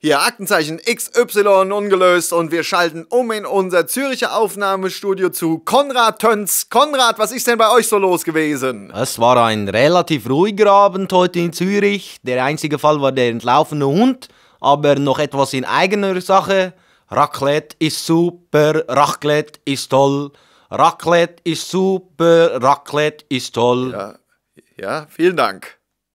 Hier Aktenzeichen XY ungelöst und wir schalten um in unser Züricher Aufnahmestudio zu Konrad Töns. Konrad, was ist denn bei euch so los gewesen? Es war ein relativ ruhiger Abend heute in Zürich. Der einzige Fall war der entlaufene Hund, aber noch etwas in eigener Sache. Raclette ist super, Raclette ist toll. Raclette ist super, Raclette ist toll. Ja, vielen Dank.